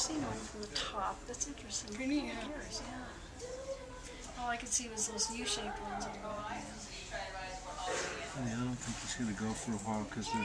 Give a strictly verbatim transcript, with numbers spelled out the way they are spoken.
seen one from the top. That's interesting. Pretty neat, yeah. Yours, yeah. All I could see was those U-shaped ones on the bottom. Yeah, I don't think he's going to go for a while because